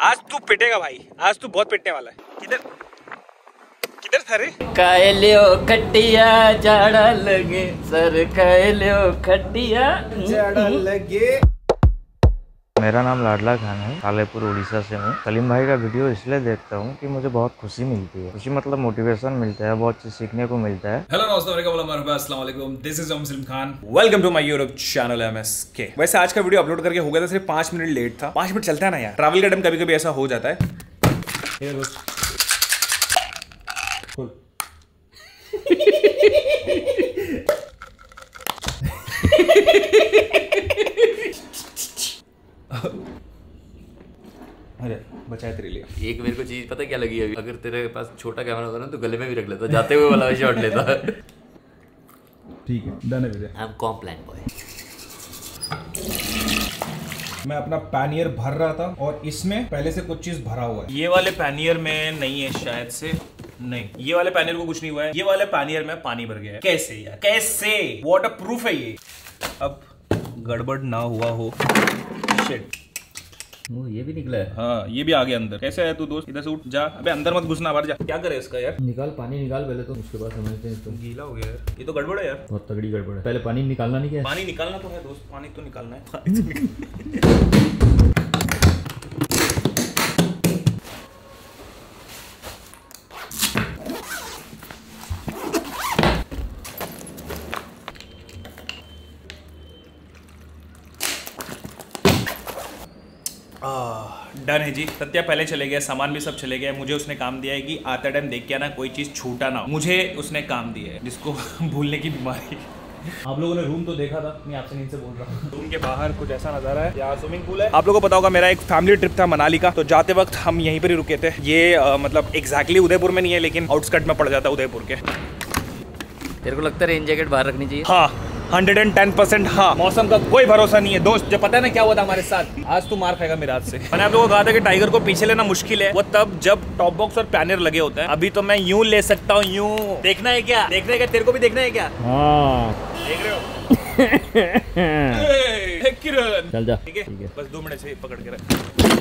आज तू पिटेगा भाई, आज तू बहुत पिटने वाला है। किधर किधर था रे? खाए लियो खटिया जाड़ा लगे सर, खाए लियो खटिया जाड़ा लगे। मेरा नाम लाडला खान है, कालेपुर उड़ीसा से हूँ। सलीम भाई का वीडियो इसलिए देखता हूँ कि मुझे बहुत खुशी मिलती है। खुशी मतलब मोटिवेशन मिलता है, बहुत चीज सीखने को मिलता है। हेलो नमस्ते, अस्सलाम वालेकुम, this is Salim Khan, welcome to my YouTube channel MSK। वैसे आज का वीडियो अपलोड करके हो गया था, सिर्फ 5 मिनट लेट था। 5 मिनट चलता है ना यार, ट्रैवल का टाइम कभी कभी ऐसा हो जाता है। अरे बचाए तेरे लिए। एक मेरे को चीज पता क्या लगी अभी, अगर तेरे पास छोटा कैमरा होता ना तो गले में भी रख लेता, जाते हुए वाला शॉट लेता। ठीक है, डन है मेरे। I am Complan boy. मैं अपना पैनियर भर रहा था और इसमें पहले से कुछ चीज भरा हुआ है। ये वाले पैनियर में नहीं है शायद से, नहीं ये वाले पैनियर को कुछ नहीं हुआ है। ये वाले पैनियर में पानी भर गया है। कैसे यार, कैसे? वाटर प्रूफ है ये। अब गड़बड़ ना हुआ हो। शिट, वो ये भी निकला है। हाँ ये भी आ गया अंदर। कैसे है तू दोस्त? इधर से उठ जा। अबे अंदर मत घुसना, बाहर जा। क्या करे इसका यार? निकाल, पानी निकाल पहले तो, उसके बाद समझते हैं। तो गीला हो गया यार, ये तो गड़बड़ है यार, बहुत तगड़ी गड़बड़ है। पहले पानी निकालना नहीं क्या? पानी निकालना तो है दोस्त, पानी तो निकालना है। पानी तो निकालना। डन है जी। सत्या पहले चले गया, सामान भी सब चले गए। मुझे उसने काम दिया है कि आते टाइम देख के आना, कोई चीज छूटा ना। मुझे उसने काम दिया है, जिसको भूलने की बीमारी। आप लोगों ने रूम तो देखा था, मैं आपसे नीचे बोल रहा हूँ। रूम के बाहर कुछ ऐसा नजारा है, यहाँ स्विमिंग पूल है। आप लोगों को पता होगा मेरा एक फैमिली ट्रिप था मनाली का, तो जाते वक्त हम यहीं पर ही रुके थे। ये मतलब एग्जैक्टली उदयपुर में नहीं है, लेकिन आउटस्कर्ट में पड़ जाता है उदयपुर के। तेरे को लगता है रेन जैकेट बाहर रखनी चाहिए? हाँ 110%। हाँ, मौसम का कोई भरोसा नहीं है दोस्त। जो पता है ना क्या हुआ था हमारे साथ, आज तू मार खाएगा मेरे हाथ से। मैंने आप लोगों को कहा था कि टाइगर को पीछे लेना मुश्किल है, वो तब जब टॉप बॉक्स और पैनियर लगे होते हैं। अभी तो मैं यूं ले सकता हूँ, यूं। देखना है क्या? देखना है क्या? तेरे को भी देखना है क्या? हाँ देख रहे हो? किरण चल जा। ठीक है, बस 2 मिनट से पकड़ के रख।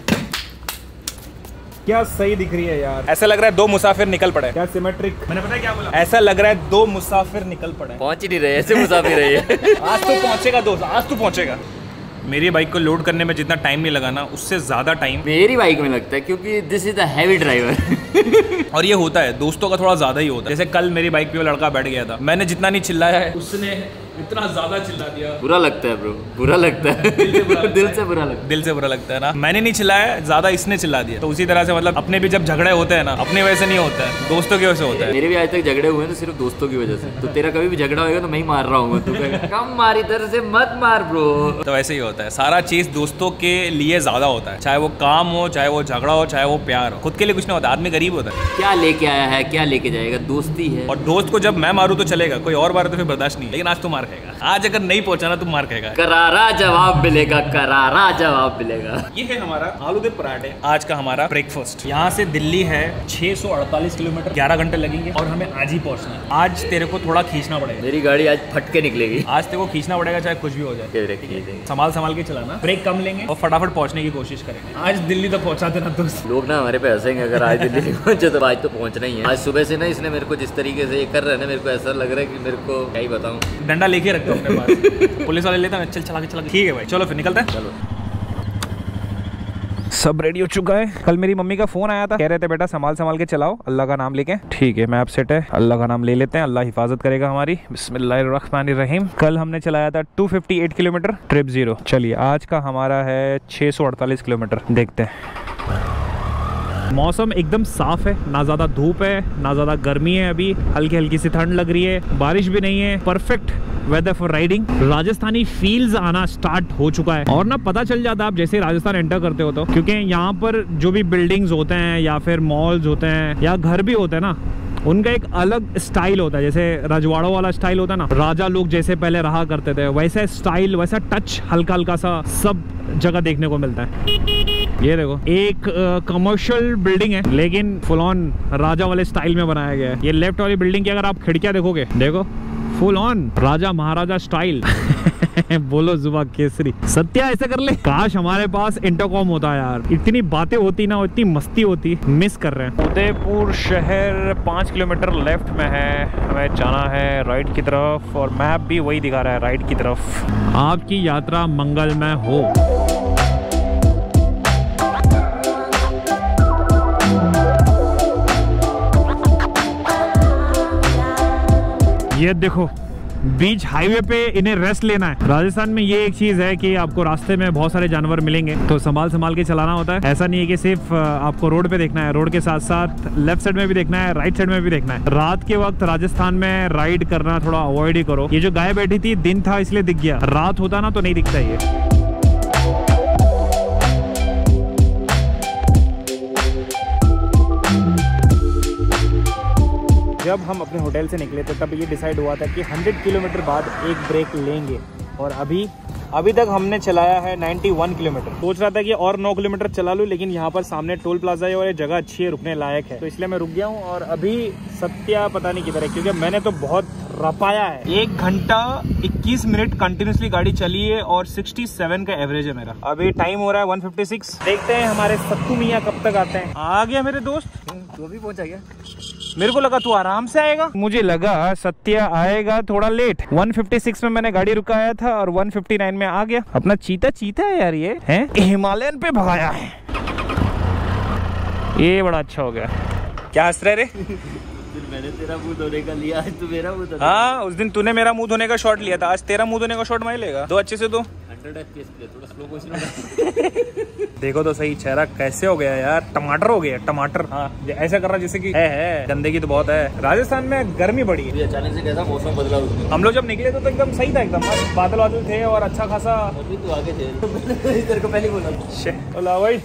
क्या सही दिख रही है यार। ऐसा लग रहा है 2 मुसाफिर निकल पड़े। क्या सिमेट्रिक। मैंने पता है क्या बोला? ऐसा लग रहा है 2 मुसाफिर निकल पड़े। पहुंच ही नहीं रहे, ऐसे मुसाफिर रहे हैं। आज तो पहुंचेगा दोस्त, आज तो पहुंचेगा। मेरी बाइक को लोड करने में जितना टाइम नहीं लगाना, उससे ज्यादा टाइम मेरी बाइक में लगता है, क्योंकि this is the heavy driver. और ये होता है दोस्तों का थोड़ा ज्यादा ही होता है। जैसे कल मेरी बाइक पे वो लड़का बैठ गया था, मैंने जितना नहीं चिल्लाया है उसने इतना ज्यादा चिल्ला दिया। बुरा लगता है ब्रो, बुरा लगता है। दिल से बुरा लगता है। दिल से बुरा लगता है ना। मैंने नहीं चिल्लाया, ज्यादा इसने चिल्ला दिया। तो उसी तरह से मतलब अपने भी जब झगड़े होते हैं ना, अपने वजह से नहीं होता है, दोस्तों की वजह से होता है। मेरे भी आज तक झगड़े हुए हैं तो सिर्फ दोस्तों की वजह से। तो तेरा कभी भी झगड़ा होगा तो मैं ही मार रहा हूँ, तू कम मार, इधर से मत मार ब्रो। तो ऐसे ही होता है, सारा चीज दोस्तों के लिए ज्यादा होता है। चाहे वो काम हो, चाहे वो झगड़ा हो, चाहे वो प्यार हो। खुद के लिए कुछ नहीं होता, आदमी गरीब होता है। क्या लेके आया है, क्या लेके जाएगा, दोस्ती है। और दोस्त को जब मैं मारूं तो चलेगा, कोई और मारे तो फिर बर्दाश्त नहीं। लेकिन आज तू मार खाएगा, आज अगर नहीं पहुंचाना तो मार खाएगा। करारा जवाब मिलेगा, करारा जवाब मिलेगा। ये है हमारा आलू दे पराठे, आज का हमारा ब्रेकफास्ट। यहाँ से दिल्ली है 648 किलोमीटर, 11 घंटे लगेंगे और हमें आज ही पहुंचना है। आज तेरे को थोड़ा खींचना पड़ेगा। मेरी गाड़ी आज फट के निकलेगी। आज तेरे को खींचना पड़ेगा, चाहे कुछ भी हो जाए। संभाल के चलाना, ब्रेक कम लेंगे और फटाफट पहुंचने की कोशिश करेंगे। आज दिल्ली तो पहुंचा देना दोस्त। लोग ना हमारे पे हंसेंगे अगर आज दिल्ली नहीं पहुंचे, तो आज तो पहुंचना ही है। आज सुबह से ना इसने मेरे को जिस तरीके से ये कर रहा है ना, मेरे को ऐसा लग रहा है कि मेरे को क्या ही बताऊं। डंडा लेके रखता हूं अपने पास। पुलिस वाले लेता है, चल चला के। ठीक है भाई, चलो फिर निकलते हैं। चलो, सब रेडी हो चुका है। कल मेरी मम्मी का फोन आया था, कह रहे थे बेटा संभाल के चलाओ, अल्लाह का नाम लेके। ठीक है, मैप सेट है, अल्लाह का नाम ले लेते हैं, अल्लाह हिफाजत करेगा हमारी। बिस्मिल्लाहिर्रहमानिर्रहीम। कल हमने चलाया था 258 किलोमीटर, ट्रिप 0। चलिए आज का हमारा है 648 किलोमीटर, देखते हैं। मौसम एकदम साफ है, ना ज़्यादा धूप है ना ज़्यादा गर्मी है। अभी हल्की हल्की सी ठंड लग रही है, बारिश भी नहीं है। Perfect weather for riding. Rajasthani feels आना स्टार्ट हो चुका है और ना पता चल जाता है आप जैसे राजस्थान एंटर करते हो तो, क्योंकि यहाँ पर जो भी बिल्डिंग्स होते हैं या फिर मॉल्स होते हैं या घर भी होते हैं ना, उनका एक अलग स्टाइल होता है। जैसे रजवाड़ों वाला स्टाइल होता है ना, राजा लोग जैसे पहले रहा करते थे, वैसा स्टाइल, वैसा टच हल्का हल्का सा सब जगह देखने को मिलता है। ये देखो, एक कमर्शियल बिल्डिंग है लेकिन फुल ऑन राजा वाले स्टाइल में बनाया गया है। ये लेफ्ट वाली बिल्डिंग की अगर आप खिड़कियां देखोगे, देखो फुल ऑन राजा महाराजा स्टाइल। बोलो जुबा केसरी। सत्या ऐसे कर ले। काश हमारे पास इंटरकॉम होता यार, इतनी बातें होती ना, इतनी मस्ती होती। मिस कर रहे हैं। उदयपुर शहर 5 किलोमीटर लेफ्ट में है, हमें जाना है राइट की तरफ और मैप भी वही दिखा रहा है राइट की तरफ। आपकी यात्रा मंगलमय हो। ये देखो बीच हाईवे पे इन्हें रेस्ट लेना है। राजस्थान में ये एक चीज है कि आपको रास्ते में बहुत सारे जानवर मिलेंगे, तो संभाल के चलाना होता है। ऐसा नहीं है कि सिर्फ आपको रोड पे देखना है, रोड के साथ साथ लेफ्ट साइड में भी देखना है, राइट साइड में भी देखना है। रात के वक्त राजस्थान में राइड करना थोड़ा अवॉइड ही करो। ये जो गाय बैठी थी दिन था इसलिए दिख गया, रात होता ना तो नहीं दिखता ये। जब हम अपने होटल से निकले तो तब ये डिसाइड हुआ था कि 100 किलोमीटर बाद एक ब्रेक लेंगे, और अभी तक हमने चलाया है 91 किलोमीटर। सोच रहा था कि और 9 किलोमीटर चला लूँ, लेकिन यहाँ पर सामने टोल प्लाजा है और ये जगह अच्छी है, रुकने लायक है, तो इसलिए मैं रुक गया हूँ। और अभी सत्या पता नहीं किधर है, क्योंकि मैंने तो बहुत रपाया है। 1 घंटा 21 मिनट कंटिन्यूसली गाड़ी चली है और 67 का एवरेज है मेरा। अभी टाइम हो रहा है 156। देखते हैं हमारे सत्तू मियाँ कब तक आते हैं। आ गया मेरे दोस्त, तू भी पहुंचा गया? मेरे को लगा तू आराम से आएगा, मुझे लगा सत्या आएगा थोड़ा लेट। 156 में मैंने गाड़ी रुकाया था और 159 में आ गया। अपना चीता है यार, ये है हिमालयन पे भगाया है। ये बड़ा अच्छा हो गया। क्या हंस रहे रे? मैंने तेरा मुंह धोने का लिया, आज तू मेरा मुंह धोने। हाँ, उस दिन तूने मेरा मुंह धोने का शॉट लिया था, आज तेरा मुंह धोने का शॉट मैं लेगा। दो अच्छे से दो। 100 FPS पे थोड़ा स्लो मोशन। देखो तो सही, चेहरा कैसे हो गया यार, टमाटर हो गया टमाटर। हाँ, ऐसा कर रहा जैसे कि है गंदगी तो बहुत है। राजस्थान में गर्मी बढ़ी है। अचानक से कैसा मौसम बदला उसमें? हम लोग जब निकले तो एकदम सही था, एकदम बादल वादल थे और अच्छा खासा। अभी तू आगे थे, तेरे को पहले बोला। बोला भाई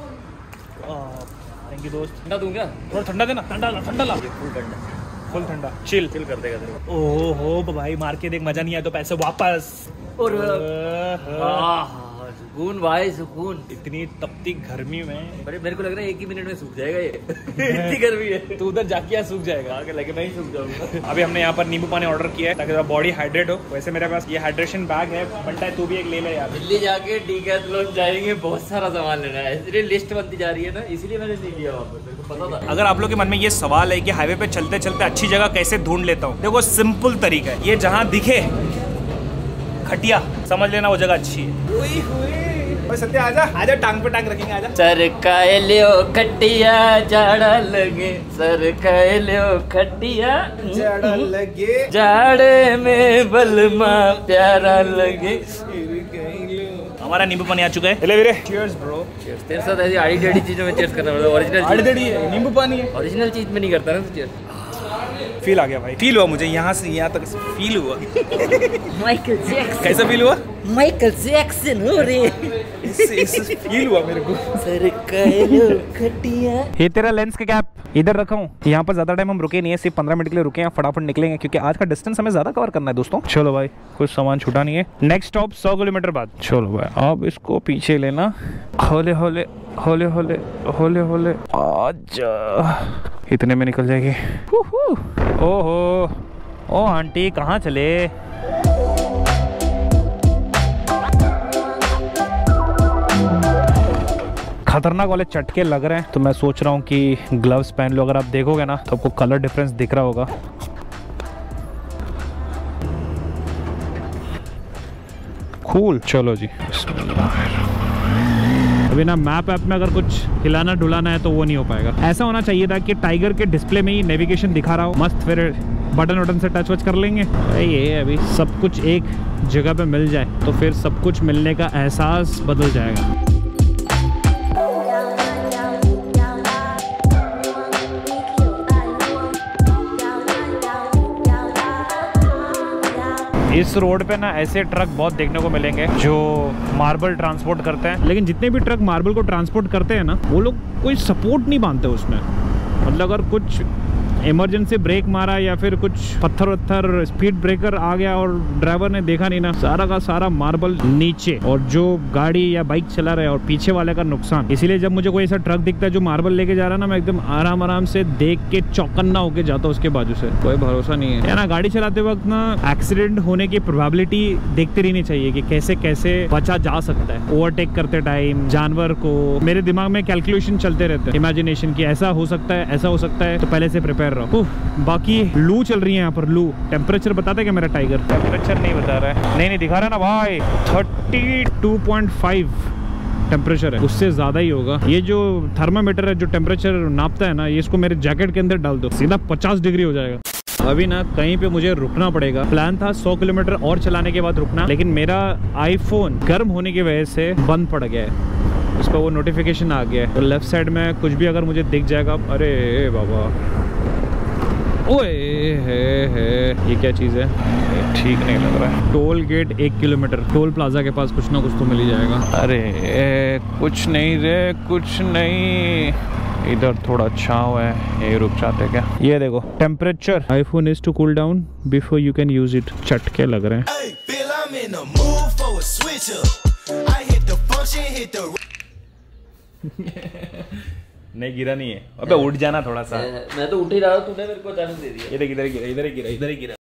थैंक यू दोस्त। ठंडा दूं क्या? थोड़ा ठंडा देना। ठंडा ला। फुल ठंडा चिल कर देगा तेरे को। ओहो भाई, मार के देख, मजा नहीं आया तो पैसे वापस। और सुकून भाई, सुकून। इतनी तपती गर्मी में मेरे को लग रहा है 1 ही मिनट में सूख जाएगा ये। इतनी गर्मी है। तू उधर जाके सूख जाएगा। आगे लगे मैं ही सूख जाऊंगा। अभी हमने यहाँ पर नींबू पानी ऑर्डर किया है ताकि बॉडी हाइड्रेट हो। वैसे मेरे पास ये हाइड्रेशन बैग है, बनता है तू भी एक ले ले यार। दिल्ली जाके डीकैथलॉन जाएंगे, बहुत सारा सामान लेना है, इसलिए लिस्ट बनती जा रही है ना, इसलिए मैंने नहीं लिया वहाँ पर, मेरे को पता था। अगर आप लोग के मन में ये सवाल है कि हाईवे पे चलते चलते अच्छी जगह कैसे ढूंढ लेता हूँ, देखो सिंपल तरीका है, ये जहाँ दिखे खटिया समझ लेना वो जगह अच्छी है। सत्या आजा टांग पे टांग रखेंगे, आजा। सर खाए लियो खटिया जाड़ा लगे, सर खाए लियो खटिया जाड़ा लगे, जाड़े में बलमा प्यारा लगे। हमारा नींबू पानी आ चुका है। ले वीरे, चीयर्स ब्रो। चीयर्स। तेरे साथ ऐसी आड़ी टेढ़ी चीजों में चीयर्स करना पड़ता है। ओरिजिनल आड़ी टेढ़ी है, नींबू पानी है। ओरिजिनल चीज में नहीं करता ना चीयर्स। फील आ गया भाई, फील हुआ मुझे, यहाँ से यहाँ तक फील हुआ। Michael Jackson. कैसा फील हुआ? माइकल जैक्सन हो रे। इससे फील हुआ मेरे को। सर कहलो खटिया। ये तेरा लेंस का कैप इधर रखा हूँ। यहाँ पर ज्यादा टाइम हम रुके नहीं है, सिर्फ 15 मिनट के लिए रुके हैं, फटाफट निकलेंगे क्योंकि आज का डिस्टेंस हमें ज्यादा कवर करना है दोस्तों। चलो भाई, कुछ सामान छूटा नहीं है। नेक्स्ट स्टॉप 100 किलोमीटर बाद। चलो भाई, अब इसको पीछे लेना, हौले हौले हौले हौले हौले हौले। आजा, इतने में निकल जाएगी। ओहो, ओ आंटी कहाँ चले? खतरनाक वाले चटके लग रहे हैं, तो मैं सोच रहा हूँ कि ग्लव्स पहन लो। अगर आप देखोगे ना तो आपको कलर डिफरेंस दिख रहा होगा। कूल। चलो जी, अभी ना मैप ऐप में अगर कुछ हिलाना डुलाना है तो वो नहीं हो पाएगा। ऐसा होना चाहिए था कि टाइगर के डिस्प्ले में ही नेविगेशन दिखा रहा हो मस्त, फिर बटन वटन से टच वच कर लेंगे। ये अभी सब कुछ एक जगह पे मिल जाए तो फिर सब कुछ मिलने का एहसास बदल जाएगा। इस रोड पे ना ऐसे ट्रक बहुत देखने को मिलेंगे जो मार्बल ट्रांसपोर्ट करते हैं, लेकिन जितने भी ट्रक मार्बल को ट्रांसपोर्ट करते हैं ना, वो लोग कोई सपोर्ट नहीं बांधते उसमें। मतलब अगर कुछ इमरजेंसी ब्रेक मारा या फिर कुछ पत्थर वत्थर स्पीड ब्रेकर आ गया और ड्राइवर ने देखा नहीं ना, सारा का सारा मार्बल नीचे, और जो गाड़ी या बाइक चला रहा है और पीछे वाले का नुकसान। इसीलिए जब मुझे कोई ऐसा ट्रक दिखता है जो मार्बल लेके जा रहा है ना, मैं एकदम आराम आराम से देख के चौकन्ना होके जाता हूँ उसके बाजू से। कोई भरोसा नहीं है ना, गाड़ी चलाते वक्त ना एक्सीडेंट होने की प्रोबेबिलिटी देखते रहनी चाहिए कि कैसे कैसे बचा जा सकता है। ओवरटेक करते टाइम जानवर को, मेरे दिमाग में कैलकुलेशन चलते रहते हैं, इमेजिनेशन की ऐसा हो सकता है, ऐसा हो सकता है, तो पहले से प्रिपेयर रहो। बाकी लू चल रही है यहाँ पर, लू। टेम्परेचर बताता है क्या मेरा टाइगर? टेम्परेचर नहीं बता रहा है, नहीं दिखा रहा है ना भाई, 32.5 टेम्परेचर है, उससे ज़्यादा ही होगा। ये जो थर्मामीटर है जो टेम्परेचर नापता है ना, ये इसको मेरे जैकेट के अंदर डाल दो, सीधा 50 डिग्री हो जाएगा। अभी ना कहीं पे मुझे रुकना पड़ेगा। प्लान था 100 किलोमीटर और चलाने के बाद रुकना, लेकिन मेरा आईफोन गर्म होने की वजह से बंद पड़ गया है, उसका वो नोटिफिकेशन आ गया है। तो लेफ्ट साइड में कुछ भी अगर मुझे दिख जाएगा, अरे बाबा, ओए है, ये क्या चीज़ है? ठीक नहीं लग रहा है। Toll gate 1 kilometre, toll plaza के पास कुछ ना कुछ तो मिल ही जाएगा। अरे कुछ नहीं रे, कुछ नहीं, इधर थोड़ा छांव है, यही रुक जाते क्या? ये देखो temperature, iPhone is too cool down before you can use it. चटके लग रहे हैं। नहीं गिरा नहीं है, अबे उठ जाना थोड़ा सा। मैं तो उठ ही रहा हूँ, तूने मेरे को चांस दे दिया। इधर गिरा, इधर गिरा, इधर गिरा।